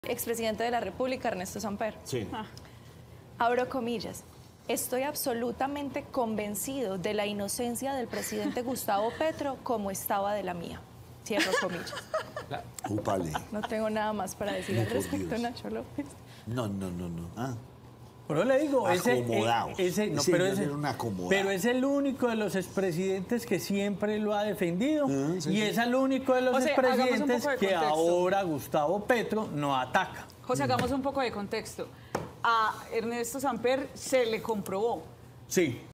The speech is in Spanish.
Expresidente de la República, Ernesto Samper. Sí. Abro comillas. Estoy absolutamente convencido de la inocencia del presidente Gustavo Petro como estaba de la mía. Cierro comillas. Úpale. No tengo nada más para decir No, al por respecto, Dios. Nacho López. No. Ah, Pero le digo, acomodados. pero es el único de los expresidentes que siempre lo ha defendido Sí, y sí. es el único de los José, hagamos un expresidentes poco de que contexto. ahora Gustavo Petro no ataca. José, hagamos un poco de contexto. A Ernesto Samper se le comprobó. Sí.